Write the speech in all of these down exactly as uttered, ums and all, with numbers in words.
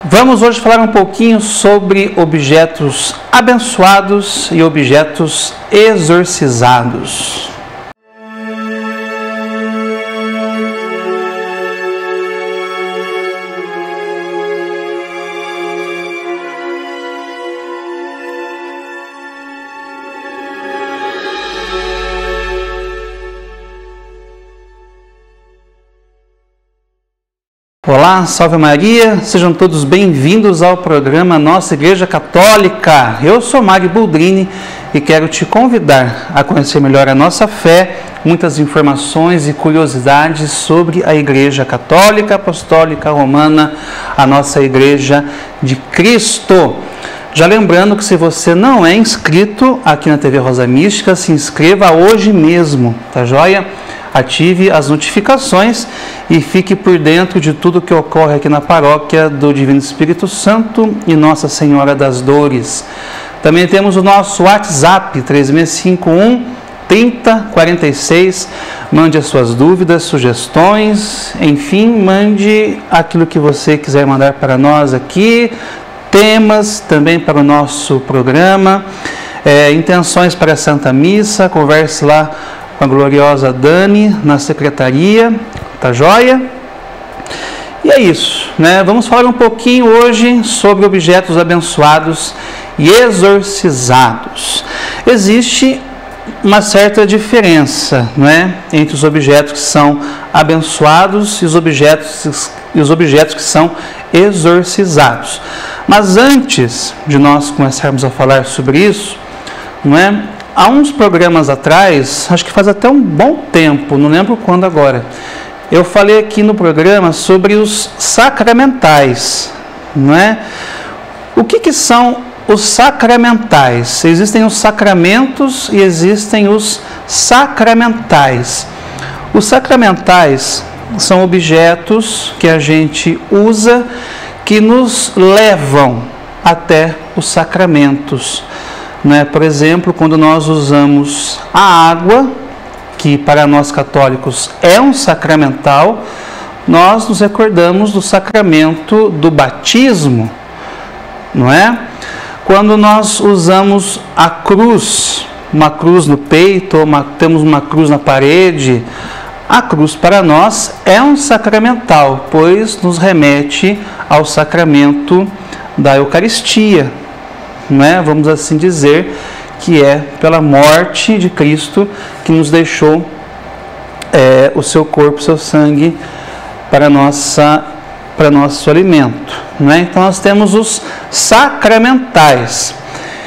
Vamos hoje falar um pouquinho sobre objetos abençoados e objetos exorcizados. Olá, salve Maria, sejam todos bem-vindos ao programa Nossa Igreja Católica. Eu sou Mário Boldrini e quero te convidar a conhecer melhor a nossa fé, muitas informações e curiosidades sobre a Igreja Católica Apostólica Romana, a nossa Igreja de Cristo. Já lembrando que se você não é inscrito aqui na T V Rosa Mística, se inscreva hoje mesmo, tá joia? Ative as notificações e fique por dentro de tudo que ocorre aqui na paróquia do Divino Espírito Santo e Nossa Senhora das Dores. Também temos o nosso WhatsApp, três seis cinco um, trinta, quarenta e seis. Mande as suas dúvidas, sugestões, enfim, mande aquilo que você quiser mandar para nós aqui, temas também para o nosso programa, é, intenções para a Santa Missa, converse lá com a gloriosa Dani na secretaria, tá joia? E é isso, né? Vamos falar um pouquinho hoje sobre objetos abençoados e exorcizados. Existe uma certa diferença, não é, entre os objetos que são abençoados e os objetos, e os objetos que são exorcizados. Mas antes de nós começarmos a falar sobre isso, não é? Há uns programas atrás, acho que faz até um bom tempo, não lembro quando agora, eu falei aqui no programa sobre os sacramentais, não é? O que que são os sacramentais? Existem os sacramentos e existem os sacramentais. Os sacramentais são objetos que a gente usa que nos levam até os sacramentos. Né? Por exemplo, quando nós usamos a água, que para nós católicos é um sacramental, nós nos recordamos do sacramento do batismo, não é? Quando nós usamos a cruz, uma cruz no peito, ou uma, temos uma cruz na parede, a cruz para nós é um sacramental, pois nos remete ao sacramento da Eucaristia. Não é? Vamos assim dizer que é pela morte de Cristo que nos deixou é, o seu corpo, o seu sangue para, nossa, para nosso alimento. Não é? Então nós temos os sacramentais.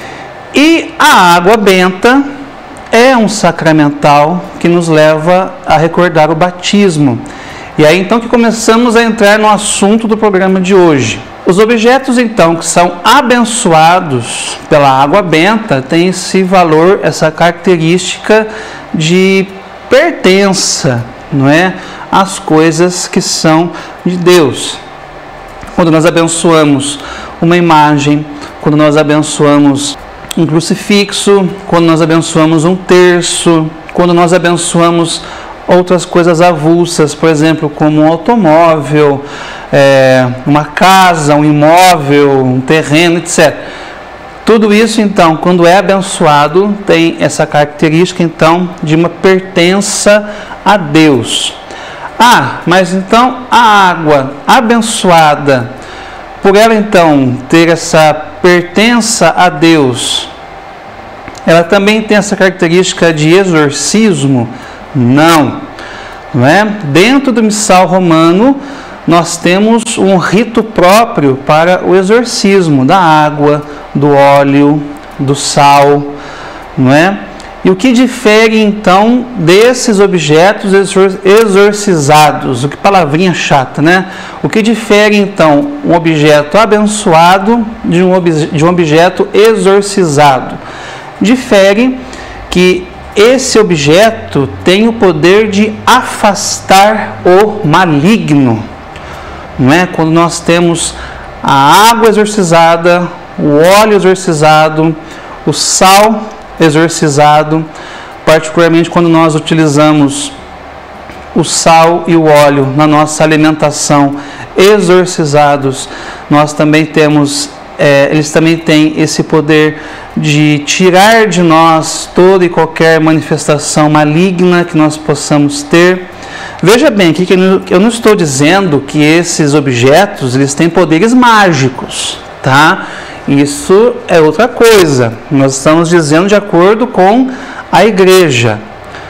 E a água benta é um sacramental que nos leva a recordar o batismo. E aí então que começamos a entrar no assunto do programa de hoje. Os objetos, então, que são abençoados pela água benta têm esse valor, essa característica de pertença, não é, às coisas que são de Deus. Quando nós abençoamos uma imagem, quando nós abençoamos um crucifixo, quando nós abençoamos um terço, quando nós abençoamos outras coisas avulsas, por exemplo, como um automóvel, é, uma casa, um imóvel, um terreno, etcétera. Tudo isso, então, quando é abençoado, tem essa característica, então, de uma pertença a Deus. Ah, mas então a água abençoada, por ela, então, ter essa pertença a Deus, ela também tem essa característica de exorcismo? Não, não é? Dentro do missal romano, nós temos um rito próprio para o exorcismo da água, do óleo, do sal, não é? E o que difere, então, desses objetos exorcizados? O que palavrinha chata, né? O que difere, então, um objeto abençoado de um, obje, de um objeto exorcizado? Difere que esse objeto tem o poder de afastar o maligno, não é? Quando nós temos a água exorcizada, o óleo exorcizado, o sal exorcizado, particularmente quando nós utilizamos o sal e o óleo na nossa alimentação, exorcizados, nós também temos, é, eles também têm esse poder de tirar de nós toda e qualquer manifestação maligna que nós possamos ter. Veja bem aqui que eu não estou dizendo que esses objetos eles têm poderes mágicos, tá? Isso é outra coisa. Nós estamos dizendo de acordo com a igreja.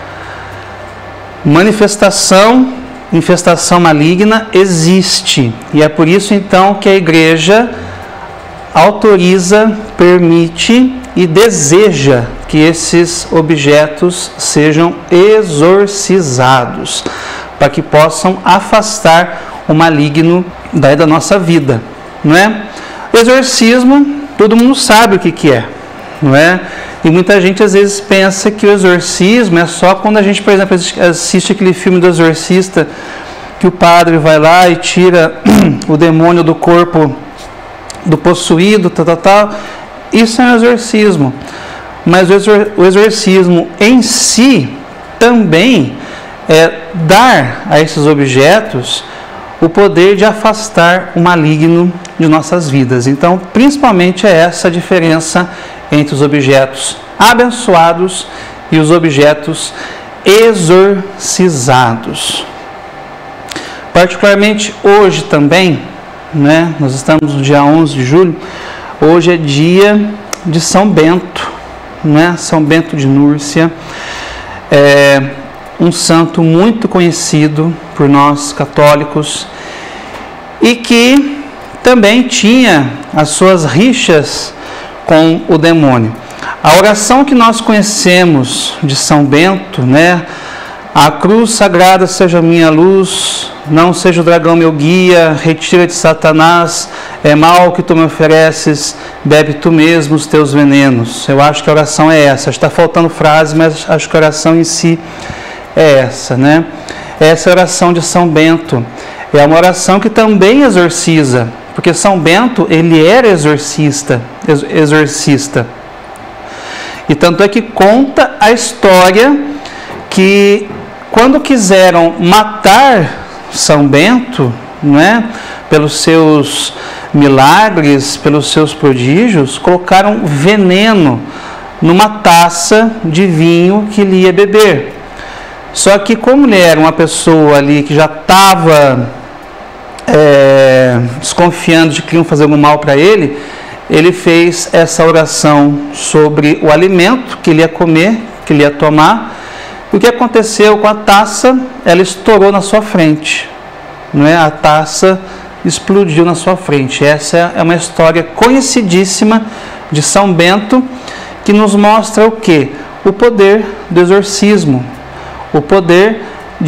Manifestação, infestação maligna existe. E é por isso então que a igreja autoriza, permite e deseja que esses objetos sejam exorcizados, para que possam afastar o maligno daí da nossa vida, não é? Exorcismo, todo mundo sabe o que que é, não é? E muita gente às vezes pensa que o exorcismo é só quando a gente, por exemplo, assiste aquele filme do exorcista, que o padre vai lá e tira o demônio do corpo do possuído, tal, tal, tal. Isso é um exorcismo. Mas o exorcismo em si também é dar a esses objetos o poder de afastar o maligno de nossas vidas. Então, principalmente é essa a diferença entre os objetos abençoados e os objetos exorcizados. Particularmente hoje também, né, nós estamos no dia onze de julho, hoje é dia de São Bento, né, São Bento de Núrcia, é um santo muito conhecido por nós católicos e que também tinha as suas rixas com o demônio. A oração que nós conhecemos de São Bento, né? A cruz sagrada seja minha luz, não seja o dragão meu guia, retira de Satanás, é mal que tu me ofereces, bebe tu mesmo os teus venenos. Eu acho que a oração é essa. Está faltando frase, mas acho que a oração em si é essa, né? Essa é a oração de São Bento. É uma oração que também exorciza, porque São Bento, ele era exorcista, exorcista. E tanto é que conta a história que quando quiseram matar São Bento, não é? Pelos seus milagres, pelos seus prodígios, colocaram veneno numa taça de vinho que ele ia beber. Só que como ele era uma pessoa ali que já estava é, desconfiando de que iam fazer algum mal para ele, ele fez essa oração sobre o alimento que ele ia comer, que ele ia tomar. E o que aconteceu com a taça? Ela estourou na sua frente, não é? A taça explodiu na sua frente. Essa é uma história conhecidíssima de São Bento, que nos mostra o quê? O poder do exorcismo, o poder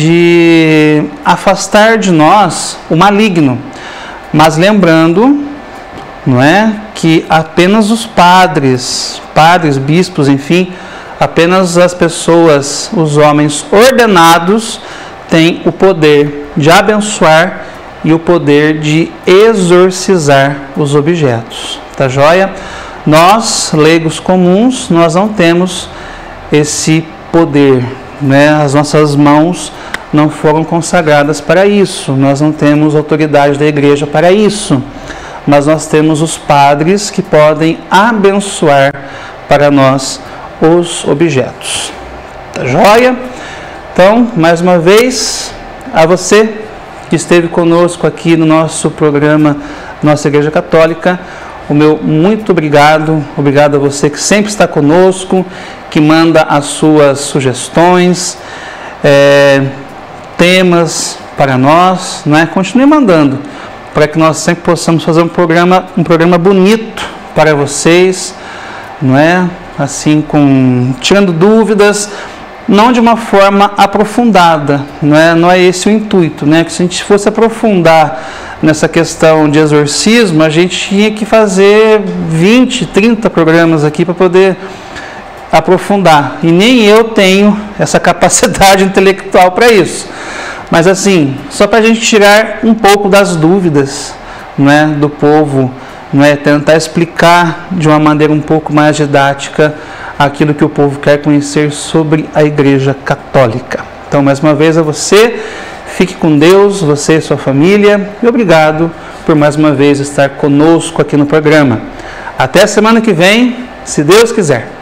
de afastar de nós o maligno. Mas lembrando, não é, que apenas os padres, padres, bispos, enfim, apenas as pessoas, os homens ordenados, têm o poder de abençoar e o poder de exorcizar os objetos. Tá joia? Nós, leigos comuns, nós não temos esse poder, né? As nossas mãos não foram consagradas para isso, nós não temos autoridade da igreja para isso, mas nós temos os padres que podem abençoar para nós os objetos. Tá joia? Então, mais uma vez, a você que esteve conosco aqui no nosso programa, nossa Igreja Católica, o meu muito obrigado, obrigado a você que sempre está conosco, que manda as suas sugestões, é, temas para nós, não é? Continue mandando, para que nós sempre possamos fazer um programa, um programa bonito para vocês, não é? Assim, com, tirando dúvidas, não de uma forma aprofundada, não é, não é esse o intuito, né? Que se a gente fosse aprofundar nessa questão de exorcismo, a gente tinha que fazer vinte, trinta programas aqui para poder aprofundar, e nem eu tenho essa capacidade intelectual para isso. Mas assim, só para a gente tirar um pouco das dúvidas, não é, do povo, não é, tentar explicar de uma maneira um pouco mais didática aquilo que o povo quer conhecer sobre a Igreja Católica. Então, mais uma vez a você, fique com Deus, você e sua família, e obrigado por mais uma vez estar conosco aqui no programa. Até a semana que vem, se Deus quiser.